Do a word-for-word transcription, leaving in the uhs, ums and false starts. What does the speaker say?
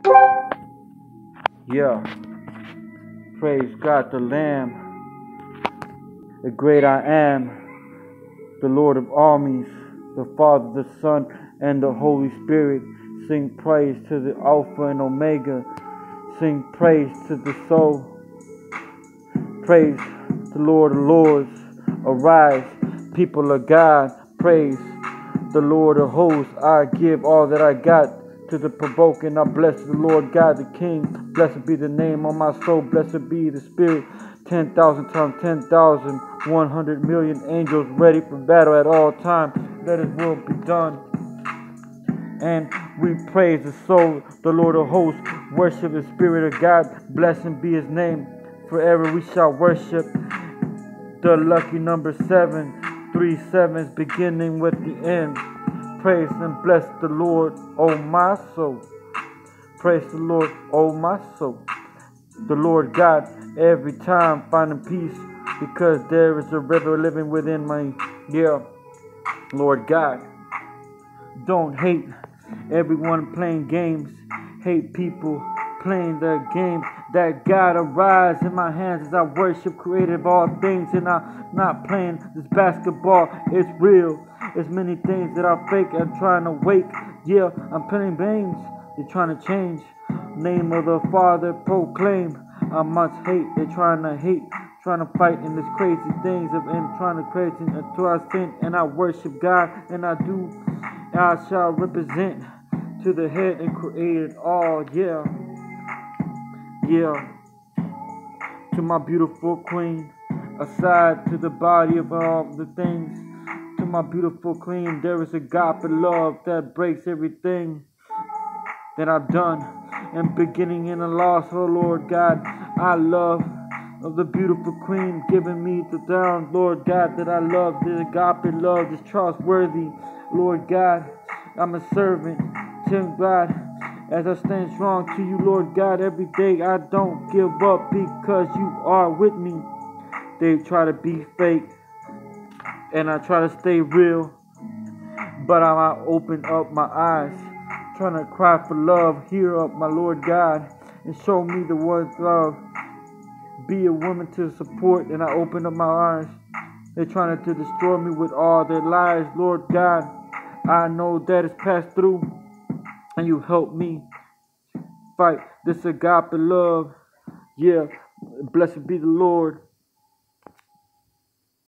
Yeah, praise God the Lamb, the great I am, the Lord of armies, the Father, the Son, and the Holy Spirit. Sing praise to the Alpha and Omega. Sing praise to the soul. Praise the Lord of Lords. Arise, people of God. Praise the Lord of hosts. I give all that I got to the provoking. I bless the Lord God, the King. Blessed be the name of my soul. Blessed be the Spirit. Ten thousand times ten thousand, one hundred million angels ready for battle at all times. Let His will be done. And we praise the soul, the Lord of hosts. Worship the Spirit of God. Blessed be His name. Forever we shall worship the lucky number seven. Three sevens beginning with the end. Praise and bless the Lord, O my soul. Praise the Lord, O my soul. The Lord God, every time finding peace, because there is a river living within me. Yeah, Lord God, don't hate everyone playing games. Hate people playing the game. That God arise in my hands as I worship creative all things. And I'm not playing this basketball. It's real. There's many things that I fake. I'm trying to wake. Yeah, I'm playing games. They're trying to change. Name of the Father proclaim. I must hate. They're trying to hate. Trying to fight in this crazy things of and trying to crazy until I sin and I worship God and I do. I shall represent to the head and created all. Yeah. Yeah. To my beautiful queen. Aside to the body of all the things. To my beautiful queen. There is a God for love that breaks everything that I've done. And beginning in a loss, oh Lord God, I love of the beautiful queen giving me the down, Lord God, that I love. This agape love is trustworthy, Lord God. I'm a servant to God as I stand strong to you, Lord God. Every day I don't give up because you are with me. They try to be fake and I try to stay real, but I might open up my eyes, trying to cry for love. Hear up, my Lord God, and show me the word love. Be a woman to support, and I open up my eyes. They're trying to destroy me with all their lies, Lord God. I know that it's passed through, and you help me fight this agape love. Yeah, blessed be the Lord.